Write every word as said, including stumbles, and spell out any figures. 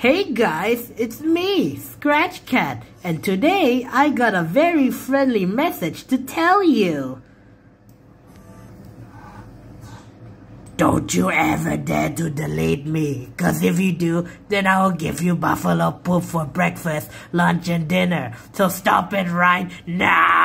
Hey guys, it's me, Scratch Cat, and today I got a very friendly message to tell you. Don't you ever dare to delete me, cause if you do, then I will give you buffalo poop for breakfast, lunch and dinner, so stop it right now!